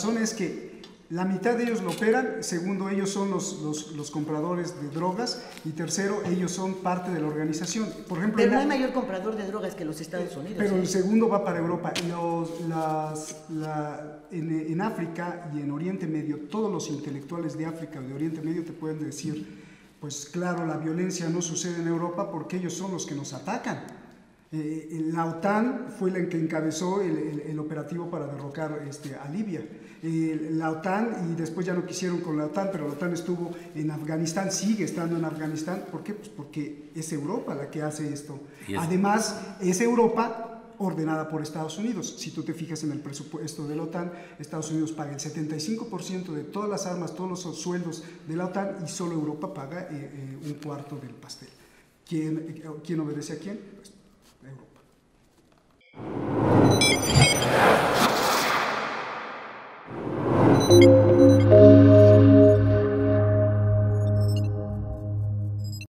razón es que la mitad de ellos lo operan, segundo, ellos son los compradores de drogas, y tercero, ellos son parte de la organización. Por ejemplo, pero no hay mayor comprador de drogas que los Estados Unidos. Pero el segundo va para Europa. En África y en Oriente Medio, todos los intelectuales de África o de Oriente Medio te pueden decir, pues claro, la violencia no sucede en Europa porque ellos son los que nos atacan. La OTAN fue la que encabezó el operativo para derrocar a Libia. La OTAN, y después ya no quisieron con la OTAN, pero la OTAN estuvo en Afganistán, sigue estando en Afganistán. ¿Por qué? Pues porque es Europa la que hace esto. Además, es Europa ordenada por Estados Unidos. Si tú te fijas en el presupuesto de la OTAN, Estados Unidos paga el 75% de todas las armas, todos los sueldos de la OTAN, y solo Europa paga un cuarto del pastel. ¿Quién obedece a quién? Pues Europa.